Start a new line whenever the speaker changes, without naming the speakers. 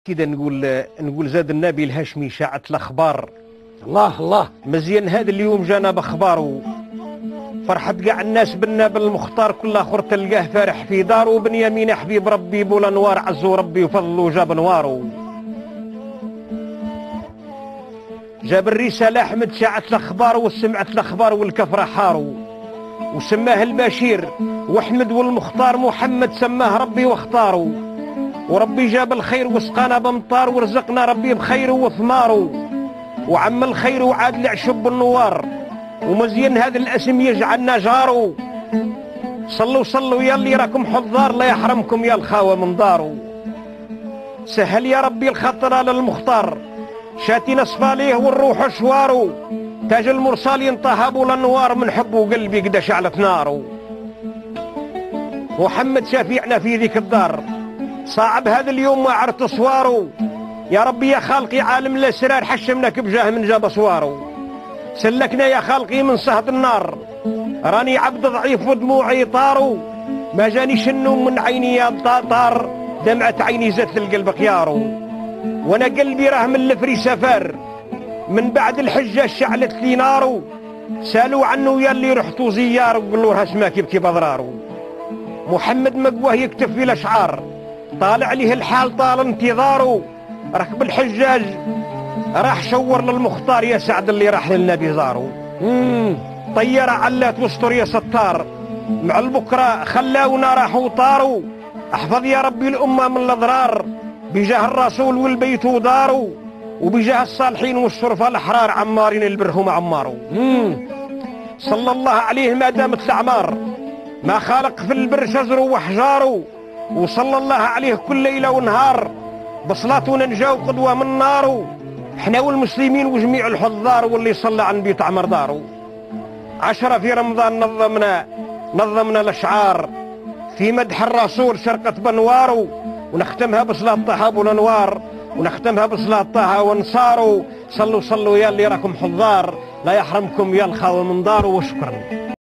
كده نقول زاد النبي الهاشمي شاعت الاخبار.
الله الله
مزيان هذا اليوم جانا باخباره، فرحت قاع الناس بالنبي المختار، كل اخر تلقاه فارح في داره، بنيامين حبيب ربي بولا نوار عزو ربي وفضلوا جاب نواره. جاب الرسالة احمد شاعت الاخبار وسمعت الاخبار والكفرة حارو، وسماه البشير واحمد والمختار محمد سماه ربي واختاره، وربي جاب الخير وسقانا بمطار، ورزقنا ربي بخيره وثماره، وعم الخير وعاد لعشب النوار، ومزيان هذا الاسم يجعلنا جارو. صلوا صلوا يا اللي راكم حضار، لا يحرمكم يا الخاوة من دارو. سهل يا ربي الخطر على المختار، شاتي نصف عليه والروح شوارو، تاج المرسالين طهبوا للنوار، من حبه قلبي قد شعلت نارو. محمد شافيعنا في ذيك الدار، صعب هذا اليوم ما عرفت صوارو، يا ربي يا خالقي عالم الاسرار، حشمناك بجاه من جاب صوارو. سلكنا يا خالقي من صهد النار، راني عبد ضعيف ودموعي طارو، ما جاني شنو من عيني يا طار، دمعت عيني زت القلب خيارو. وانا قلبي راه من الفري سفر، من بعد الحجه شعلت لي نارو، سالوا عنه يا اللي رحتوا زيار، وقولوا له اسماك يبكي بضرارو. محمد مقواه يكتب في الاشعار، طالع عليه الحال طال انتظاره، ركب الحجاج راح شور للمختار، يا سعد اللي راح للنبي زارو. طيارة علات وسطر يا ستار، مع البكرة خلاونا راحوا طاروا، احفظ يا ربي الأمة من الأضرار، بجاه الرسول والبيت وداروا، وبجاه الصالحين والشرفاء الأحرار، عمارين البرهم عماروا. صلى الله عليه ما دامت الأعمار، ما خالق في البر شجر وحجاره، وصلى الله عليه كل ليلة ونهار، بصلاتنا نجاو قدوة من ناره، احنا والمسلمين وجميع الحضار، واللي صلى عن بيت عمر داره. 10 في رمضان نظمنا الاشعار في مدح الرسول شرقت بنواره، ونختمها بصلاة طه والانوار، ونختمها بصلاة طه وانصاره. صلوا صلوا يا اللي راكم حضار، لا يحرمكم يا الخاوة من داره. وشكرا.